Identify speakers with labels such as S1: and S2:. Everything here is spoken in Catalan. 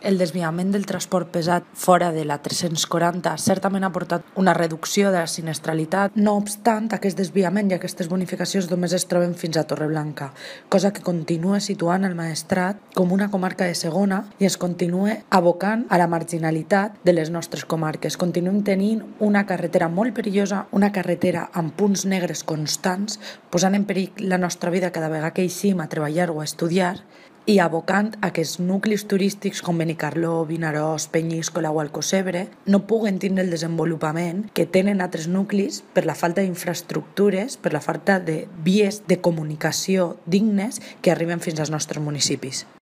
S1: El desviament del transport pesat fora de la 340 certament ha portat una reducció de la sinistralitat. No obstant, aquest desviament i aquestes bonificacions només es troben fins a Torreblanca, cosa que continua situant el Maestrat com una comarca de segona i es continua abocant a la marginalitat de les nostres comarques. Continuem tenint una carretera molt perillosa, una carretera amb punts negres constants, posant en perill la nostra vida cada vegada que eixim a treballar o a estudiar, i abocant a que els nuclis turístics com Benicarló, Vinaròs, Penyíscola o Alcocebre no puguen tindre el desenvolupament que tenen altres nuclis per la falta d'infraestructures, per la falta de vies de comunicació dignes que arriben fins als nostres municipis.